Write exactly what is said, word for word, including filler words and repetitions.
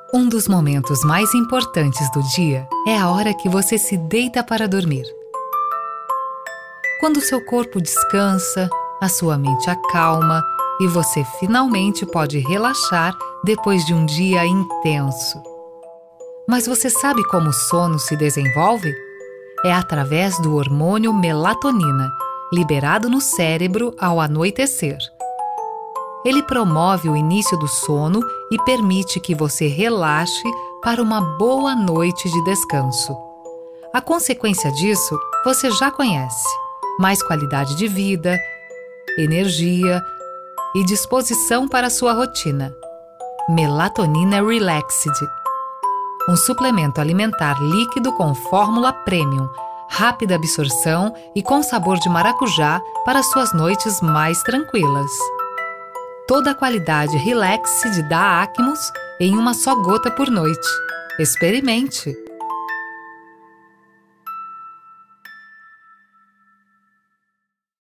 Um dos momentos mais importantes do dia é a hora que você se deita para dormir. Quando seu corpo descansa, a sua mente acalma e você finalmente pode relaxar depois de um dia intenso. Mas você sabe como o sono se desenvolve? É através do hormônio melatonina, liberado no cérebro ao anoitecer. Ele promove o início do sono e permite que você relaxe para uma boa noite de descanso. A consequência disso você já conhece: mais qualidade de vida, energia e disposição para a sua rotina. Melatonina Relaxed, um suplemento alimentar líquido com fórmula premium, rápida absorção e com sabor de maracujá para suas noites mais tranquilas. Toda a qualidade Relaxed da Acmos em uma só gota por noite. Experimente!